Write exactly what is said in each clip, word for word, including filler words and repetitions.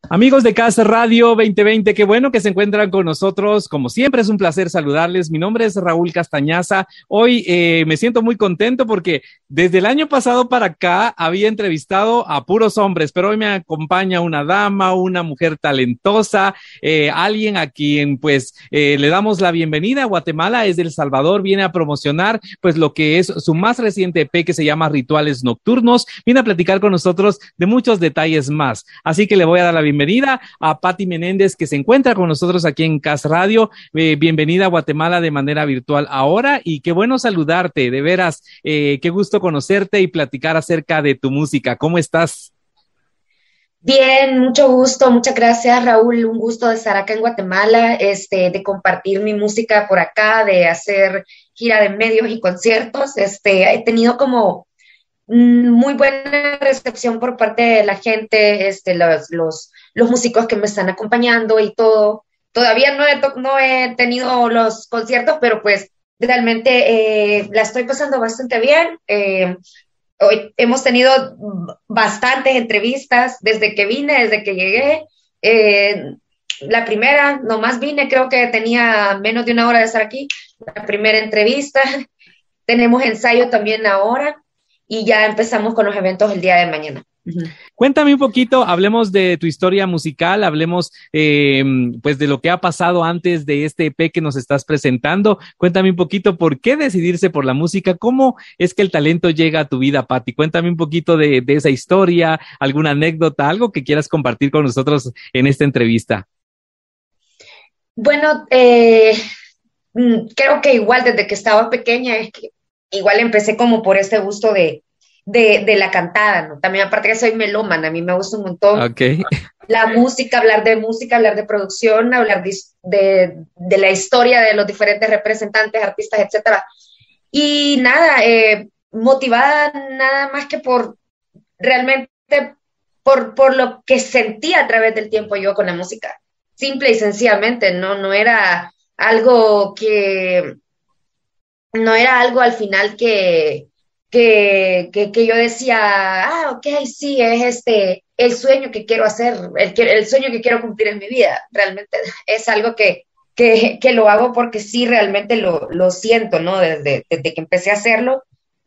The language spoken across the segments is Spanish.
Amigos de Casa Radio veinte veinte, qué bueno que se encuentran con nosotros. Como siempre, es un placer saludarles. Mi nombre es Raúl Castañaza. Hoy eh, me siento muy contento porque desde el año pasado para acá había entrevistado a puros hombres, pero hoy me acompaña una dama, una mujer talentosa, eh, alguien a quien pues eh, le damos la bienvenida. Guatemala es de El Salvador, viene a promocionar pues lo que es su más reciente E P que se llama Rituales Nocturnos. Viene a platicar con nosotros de muchos detalles más. Así que le voy a dar la bienvenida Bienvenida a Patti Menéndez, que se encuentra con nosotros aquí en Cas Radio. Eh, bienvenida a Guatemala de manera virtual ahora y qué bueno saludarte, de veras, eh, qué gusto conocerte y platicar acerca de tu música. ¿Cómo estás? Bien, mucho gusto, muchas gracias, Raúl. Un gusto de estar acá en Guatemala, este, de compartir mi música por acá, de hacer gira de medios y conciertos. Este, he tenido como muy buena recepción por parte de la gente, este, los, los, los músicos que me están acompañando y todo. Todavía no he, to- no he tenido los conciertos, pero pues realmente eh, la estoy pasando bastante bien. Eh, hoy hemos tenido bastantes entrevistas desde que vine, desde que llegué. Eh, la primera, nomás vine, creo que tenía menos de una hora de estar aquí. La primera entrevista. Tenemos ensayo también ahora y ya empezamos con los eventos el día de mañana. Uh-huh. Cuéntame un poquito, hablemos de tu historia musical, hablemos eh, pues de lo que ha pasado antes de este E P que nos estás presentando. Cuéntame un poquito por qué decidirse por la música, cómo es que el talento llega a tu vida, Patti. Cuéntame un poquito de, de esa historia, alguna anécdota, algo que quieras compartir con nosotros en esta entrevista. Bueno, eh, creo que igual desde que estaba pequeña es que igual empecé como por este gusto de, de, de la cantada, ¿no? También aparte que soy melómana, a mí me gusta un montón Okay. la música, hablar de música, hablar de producción, hablar de, de, de la historia de los diferentes representantes, artistas, etcétera. Y nada, eh, motivada nada más que por realmente por, por lo que sentía a través del tiempo yo con la música. Simple y sencillamente, no, no era algo que no era algo al final que, que, que, que yo decía, ah, ok, sí, es este el sueño que quiero hacer, el, el sueño que quiero cumplir en mi vida. Realmente es algo que, que, que lo hago porque sí, realmente lo, lo siento, ¿no? Desde, desde que empecé a hacerlo,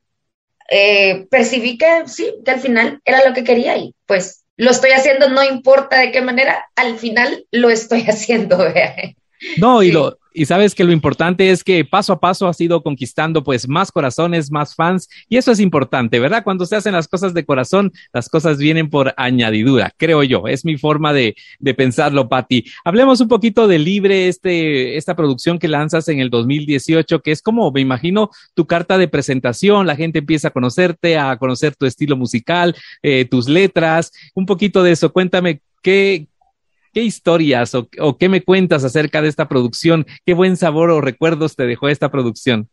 eh, percibí que sí, que al final era lo que quería y pues lo estoy haciendo, no importa de qué manera, al final lo estoy haciendo. No, y Sí. lo y sabes que lo importante es que paso a paso has ido conquistando pues más corazones, más fans, y eso es importante, ¿verdad? Cuando se hacen las cosas de corazón, las cosas vienen por añadidura, creo yo, es mi forma de, de pensarlo, Patti. Hablemos un poquito de Libre, este, esta producción que lanzas en el dos mil dieciocho, que es como, me imagino, tu carta de presentación, la gente empieza a conocerte, a conocer tu estilo musical, eh, tus letras, un poquito de eso, cuéntame qué ¿Qué historias o, o qué me cuentas acerca de esta producción? ¿Qué buen sabor o recuerdos te dejó esta producción?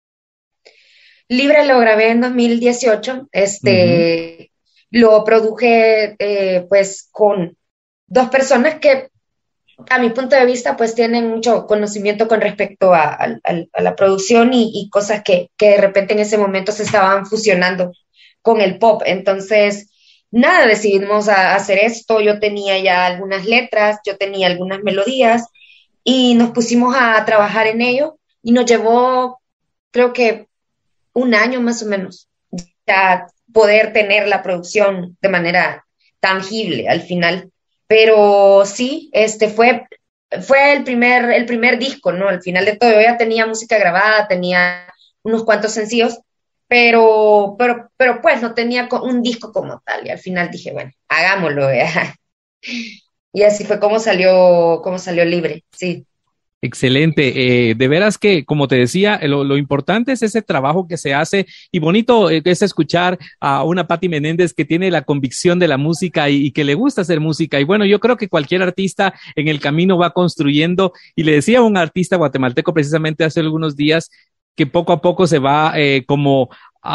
Libre lo grabé en dos mil dieciocho, Uh-huh. este, lo produje eh, pues con dos personas que a mi punto de vista pues tienen mucho conocimiento con respecto a, a, a la producción y, y cosas que, que de repente en ese momento se estaban fusionando con el pop. Entonces, nada, decidimos a, a hacer esto, yo tenía ya algunas letras, yo tenía algunas melodías y nos pusimos a trabajar en ello y nos llevó, creo que un año más o menos, ya poder tener la producción de manera tangible al final. Pero sí, este fue, fue el primer, el primer disco, ¿no? Al final de todo, yo ya tenía música grabada, tenía unos cuantos sencillos, pero, pero, pero pues no tenía un disco como tal. Y al final dije, bueno, hagámoslo, ¿verdad? Y así fue como salió, como salió Libre, sí. Excelente. Eh, de veras que, como te decía, lo, lo importante es ese trabajo que se hace y bonito eh, es escuchar a una Patti Menéndez que tiene la convicción de la música y, y que le gusta hacer música. Y bueno, yo creo que cualquier artista en el camino va construyendo. Y le decía a un artista guatemalteco precisamente hace algunos días que poco a poco se va eh, como a,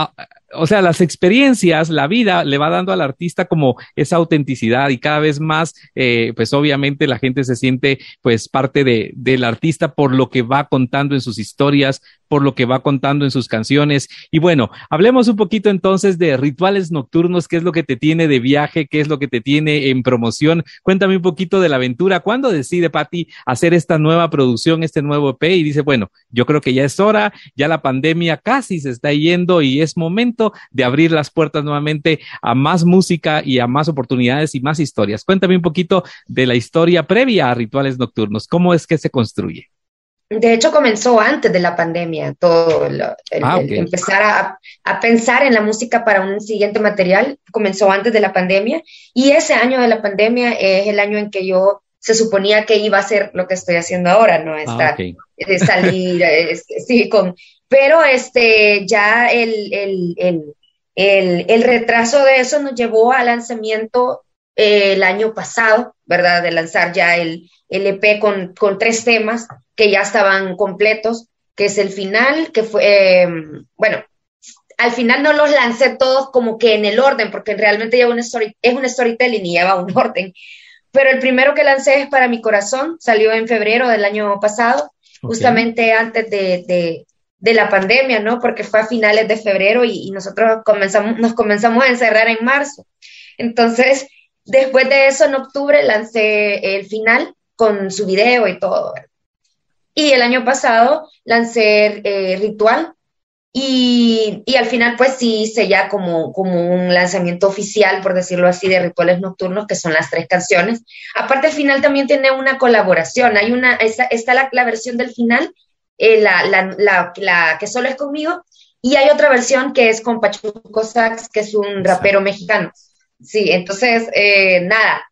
o sea, las experiencias, la vida le va dando al artista como esa autenticidad y cada vez más, eh, pues obviamente la gente se siente pues parte de, del artista por lo que va contando en sus historias, por lo que va contando en sus canciones. Y bueno, hablemos un poquito entonces de Rituales Nocturnos, qué es lo que te tiene de viaje, qué es lo que te tiene en promoción. Cuéntame un poquito de la aventura. ¿Cuándo decide Patti hacer esta nueva producción, este nuevo E P? Y dice, bueno, yo creo que ya es hora, ya la pandemia casi se está yendo y es momento de abrir las puertas nuevamente a más música y a más oportunidades y más historias. Cuéntame un poquito de la historia previa a Rituales Nocturnos. ¿Cómo es que se construye? De hecho, comenzó antes de la pandemia, todo lo- el, Ah, el ok. empezar a, a pensar en la música para un siguiente material, comenzó antes de la pandemia, y ese año de la pandemia es el año en que yo se suponía que iba a hacer lo que estoy haciendo ahora, ¿no? Ah, ok. Estar, de salir, es- sí, con, pero este, ya el, el, el, el, el retraso de eso nos llevó al lanzamiento eh, el año pasado, ¿verdad? De lanzar ya el, el E P con, con tres temas que ya estaban completos, que es el final, que fue, eh, bueno, al final no los lancé todos como que en el orden, porque realmente lleva una story, es un storytelling y lleva un orden, pero el primero que lancé es Para mi corazón, salió en febrero del año pasado, Ok. justamente antes de, de, de la pandemia, ¿no? Porque fue a finales de febrero y, y nosotros comenzamos, nos comenzamos a encerrar en marzo. Entonces, después de eso, en octubre, lancé el final con su video y todo, ¿verdad? Y el año pasado lancé eh, Ritual y, y al final pues sí hice ya como, como un lanzamiento oficial, por decirlo así, de Rituales Nocturnos, que son las tres canciones. Aparte el final también tiene una colaboración, hay una, está, está la, la versión del final, eh, la, la, la, la que solo es conmigo, y hay otra versión que es con Pachuco Sax, que es un Exacto. rapero mexicano. Sí, entonces, eh, nada,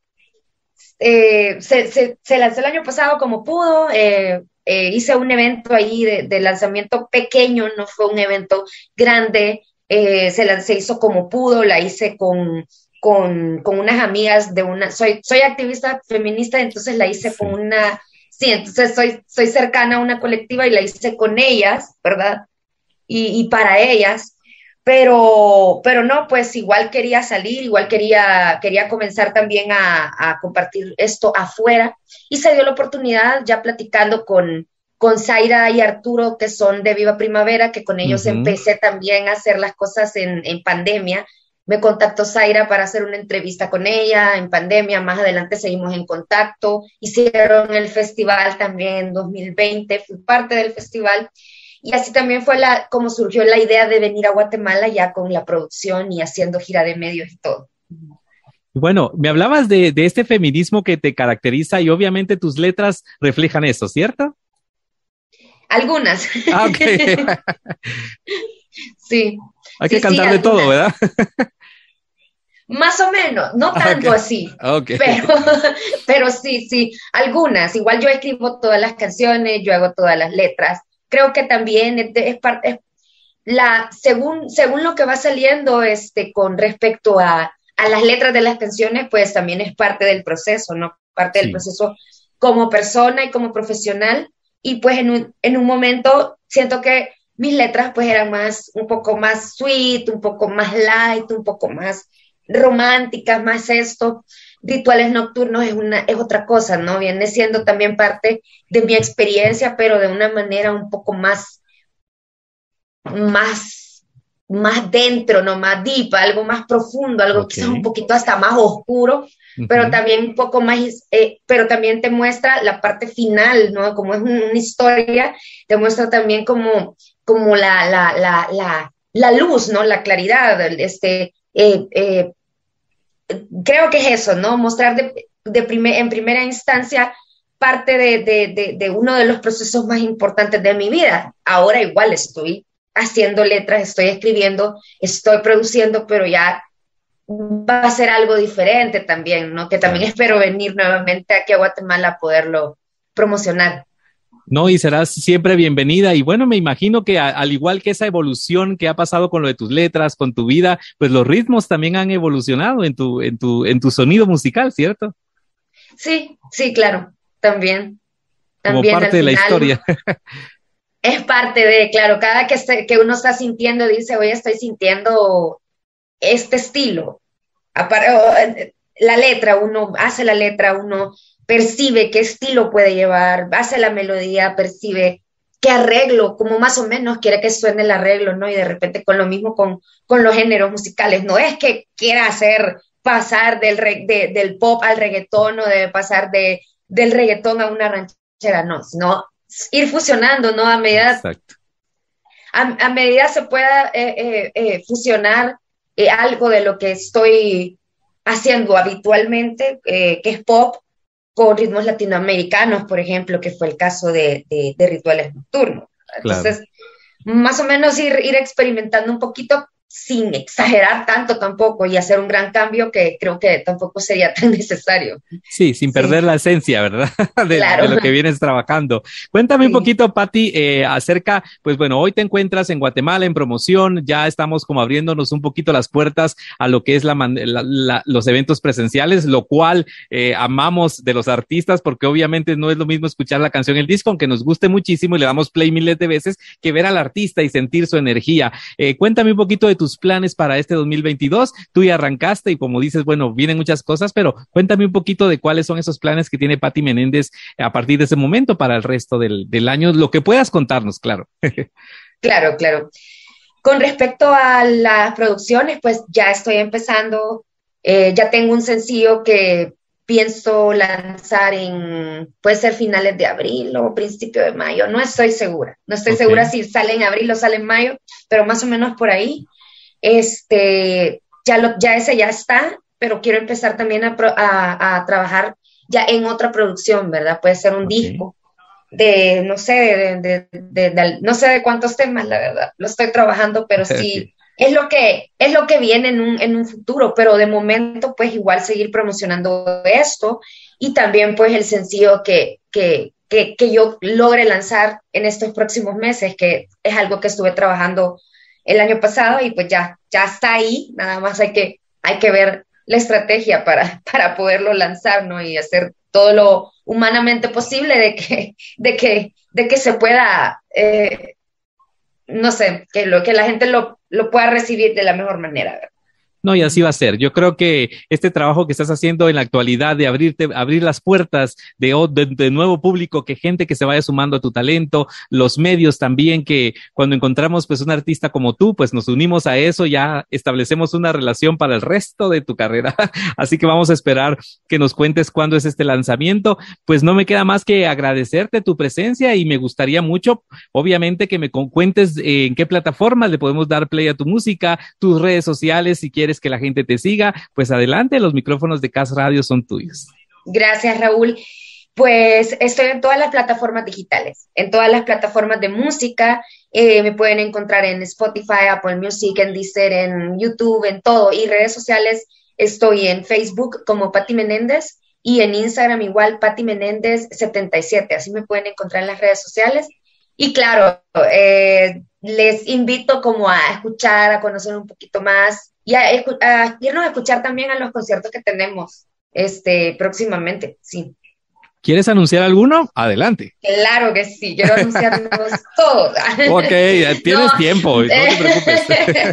eh, se, se, se, lanzó el año pasado como pudo, eh, eh, hice un evento ahí de, de, lanzamiento pequeño, no fue un evento grande, eh, se, se, hizo como pudo, la hice con, con, con unas amigas de una, soy, soy activista feminista, entonces la hice Sí. con una, sí, entonces soy, soy cercana a una colectiva y la hice con ellas, ¿verdad? Y, y para ellas. Pero, pero no, pues igual quería salir, igual quería, quería comenzar también a, a compartir esto afuera y se dio la oportunidad ya platicando con, con Zaira y Arturo, que son de Viva Primavera, que con ellos Ujú. empecé también a hacer las cosas en, en pandemia. Me contactó Zaira para hacer una entrevista con ella en pandemia, más adelante seguimos en contacto, hicieron el festival también en dos mil veinte, fui parte del festival. Y así también fue la, como surgió la idea de venir a Guatemala ya con la producción y haciendo gira de medios y todo. Bueno, me hablabas de, de este feminismo que te caracteriza y obviamente tus letras reflejan eso, ¿cierto? Algunas. Ah, ok. Sí, Hay que sí, sí, cantar de todo, algunas. ¿verdad? Más o menos, no Ah, tanto ok. así, Ok. pero, pero sí, sí, algunas. Igual yo escribo todas las canciones, yo hago todas las letras. Creo que también es, es parte, es la, según, según lo que va saliendo este, con respecto a, a las letras de las canciones, pues también es parte del proceso, ¿no? Parte del Sí. proceso como persona y como profesional. Y pues en un, en un momento siento que mis letras pues eran más, un poco más sweet, un poco más light, un poco más románticas, más esto. Rituales Nocturnos es, una, es otra cosa, ¿no? Viene siendo también parte de mi experiencia, pero de una manera un poco más más, más dentro, ¿no? Más deep, algo más profundo, algo Ok. quizás un poquito hasta más oscuro, pero Ujú. también un poco más, eh, pero también te muestra la parte final, ¿no? Como es una historia, te muestra también como, como la, la, la, la, la luz, ¿no? La claridad, este, eh, eh, creo que es eso, ¿no? Mostrar de, de primer, en primera instancia parte de, de, de, de, uno de los procesos más importantes de mi vida. Ahora igual estoy haciendo letras, estoy escribiendo, estoy produciendo, pero ya va a ser algo diferente también, ¿no? Que también Claro. espero venir nuevamente aquí a Guatemala a poderlo promocionar. No, y serás siempre bienvenida. Y bueno, me imagino que a, al igual que esa evolución que ha pasado con lo de tus letras, con tu vida, pues los ritmos también han evolucionado en tu, en tu, en tu sonido musical, ¿cierto? Sí, sí, claro, también, Como también al parte de la final. historia. es parte de, claro, cada que, esté, que uno está sintiendo, dice, oye, estoy sintiendo este estilo. La letra, uno hace la letra, uno percibe qué estilo puede llevar, hace la melodía, percibe qué arreglo, como más o menos quiere que suene el arreglo, ¿no? Y de repente con lo mismo con, con los géneros musicales, no es que quiera hacer pasar del, re, de, del pop al reggaetón o de pasar de, del reggaetón a una ranchera, no, sino ir fusionando, ¿no? A medida, a, a medida se pueda eh, eh, eh, fusionar eh, algo de lo que estoy haciendo habitualmente, eh, que es pop, con ritmos latinoamericanos, por ejemplo, que fue el caso de, de, de Rituales Nocturnos. Entonces, claro, más o menos ir, ir experimentando un poquito sin exagerar tanto tampoco y hacer un gran cambio que creo que tampoco sería tan necesario. Sí, sin perder sí. la esencia, ¿verdad? De, claro. de lo que vienes trabajando. Cuéntame sí. un poquito, Pati, eh, acerca, pues bueno, hoy te encuentras en Guatemala en promoción, ya estamos como abriéndonos un poquito las puertas a lo que es la, la, la, los eventos presenciales, lo cual eh, amamos de los artistas, porque obviamente no es lo mismo escuchar la canción, el disco, aunque nos guste muchísimo y le damos play miles de veces, que ver al artista y sentir su energía. Eh, cuéntame un poquito de tus planes para este dos mil veintidós. Tú ya arrancaste y como dices, bueno, vienen muchas cosas, pero cuéntame un poquito de cuáles son esos planes que tiene Pati Menéndez a partir de ese momento para el resto del, del año, lo que puedas contarnos, claro. Claro, claro. Con respecto a las producciones, pues ya estoy empezando, eh, ya tengo un sencillo que pienso lanzar en, puede ser finales de abril o principio de mayo, no estoy segura, no estoy okay. segura si sale en abril o sale en mayo, pero más o menos por ahí. Este, ya, lo, ya ese ya está, pero quiero empezar también a, a, a trabajar ya en otra producción, ¿verdad? Puede ser un okay. disco de, no sé, de, de, de, de, no sé de cuántos temas, la verdad, lo estoy trabajando, pero sí, okay. es lo que, es lo que viene en un, en un futuro, pero de momento, pues igual seguir promocionando esto y también, pues, el sencillo que, que, que, que yo logre lanzar en estos próximos meses, que es algo que estuve trabajando el año pasado y pues ya, ya está ahí, nada más hay que, hay que ver la estrategia para, para poderlo lanzar, ¿no? Y hacer todo lo humanamente posible de que, de que, de que se pueda, eh, no sé, que, lo, que la gente lo, lo pueda recibir de la mejor manera, ¿verdad? No, y así va a ser. Yo creo que este trabajo que estás haciendo en la actualidad de abrirte, abrir las puertas de, de, de nuevo público, que gente que se vaya sumando a tu talento, los medios también, que cuando encontramos pues un artista como tú, pues nos unimos a eso, ya establecemos una relación para el resto de tu carrera. Así que vamos a esperar que nos cuentes cuándo es este lanzamiento. Pues no me queda más que agradecerte tu presencia y me gustaría mucho, obviamente, que me cuentes en qué plataformas le podemos dar play a tu música, tus redes sociales, si quieres que la gente te siga, pues adelante, los micrófonos de C A S Radio son tuyos. Gracias, Raúl. Pues estoy en todas las plataformas digitales, en todas las plataformas de música, eh, me pueden encontrar en Spotify, Apple Music, en Deezer, en YouTube, en todo, y redes sociales, estoy en Facebook como Pati Menéndez y en Instagram igual Pati Menéndez setenta y siete, así me pueden encontrar en las redes sociales. Y claro, eh, les invito como a escuchar, a conocer un poquito más y a, a irnos a escuchar también a los conciertos que tenemos este, próximamente, sí. ¿Quieres anunciar alguno? Adelante. Claro que sí, quiero anunciarlos todos. Ok, tienes no, tiempo, no te preocupes.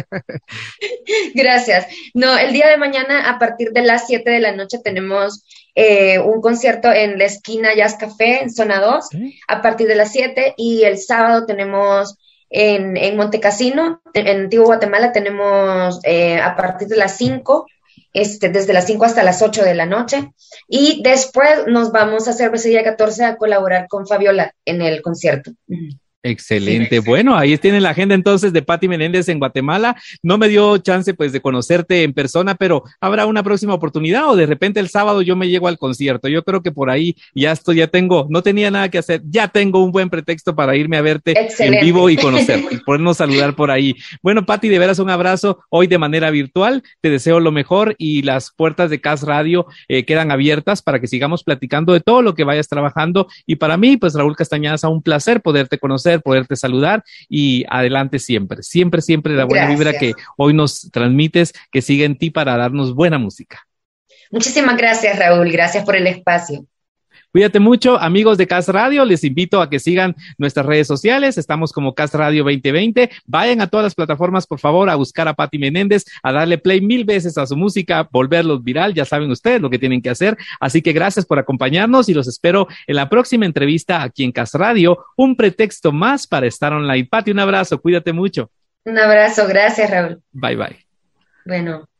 Gracias. No, el día de mañana a partir de las siete de la noche tenemos eh, un concierto en la esquina Jazz Café, en zona dos, ¿sí? A partir de las siete, y el sábado tenemos en, en Montecasino, en, en Antiguo Guatemala, tenemos eh, a partir de las cinco, Este, desde las cinco hasta las ocho de la noche, y después nos vamos a Cervecería catorce a colaborar con Fabiola en el concierto. Excelente. Sí, bueno, ahí tienen la agenda entonces de Pati Menéndez en Guatemala. No me dio chance pues de conocerte en persona, pero habrá una próxima oportunidad o de repente el sábado yo me llego al concierto. Yo creo que por ahí ya estoy, ya tengo, no tenía nada que hacer, ya tengo un buen pretexto para irme a verte Excelente. En vivo y conocerte y podernos saludar por ahí. Bueno, Pati, de veras un abrazo hoy de manera virtual. Te deseo lo mejor y las puertas de C A S Radio eh, quedan abiertas para que sigamos platicando de todo lo que vayas trabajando. Y para mí, pues Raúl Castañaza, un placer poderte conocer, poderte saludar y adelante siempre, siempre, siempre la buena Gracias. Vibra que hoy nos transmites, que sigue en ti para darnos buena música. Muchísimas gracias, Raúl, gracias por el espacio. Cuídate mucho, amigos de Cas Radio. Les invito a que sigan nuestras redes sociales. Estamos como Cas Radio veinte veinte. Vayan a todas las plataformas, por favor, a buscar a Pati Menéndez, a darle play mil veces a su música, volverlos viral. Ya saben ustedes lo que tienen que hacer. Así que gracias por acompañarnos y los espero en la próxima entrevista aquí en Cas Radio. Un pretexto más para estar online. Pati, un abrazo. Cuídate mucho. Un abrazo. Gracias, Raúl. Bye, bye. Bueno.